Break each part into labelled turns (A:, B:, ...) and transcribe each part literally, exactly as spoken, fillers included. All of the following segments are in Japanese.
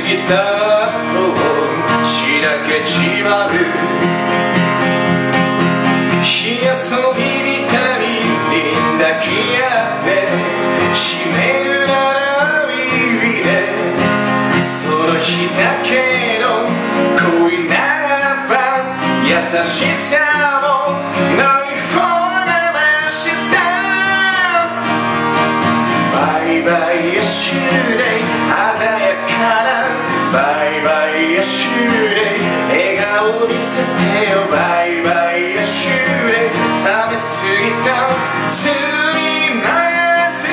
A: ぎたとしらけちまう火遊びみたいに抱き合って締めるなら指でその日だけの恋ならば優しさもない方がましさバイバイヤシュレイ鮮やかなバイバイヤシュレイ笑顔見せてよバイバイヤシュレイ冷めすぎたすみませ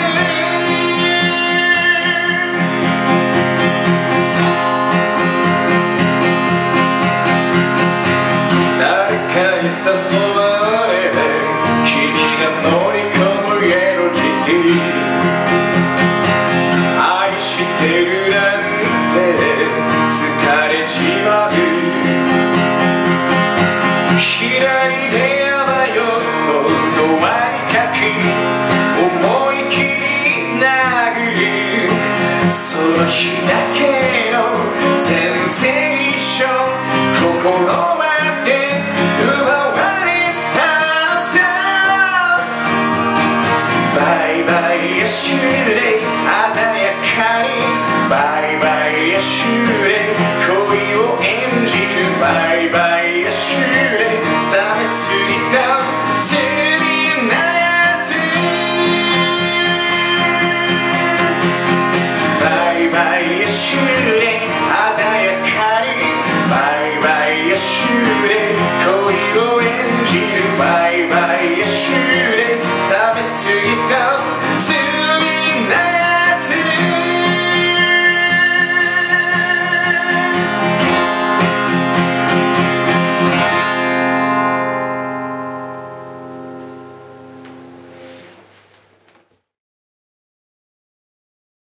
A: ん誰かに誘われて君が乗り込むエロジティ愛してるなんて疲れちまう左でやばよとドアにかき思い切り殴るその日だけ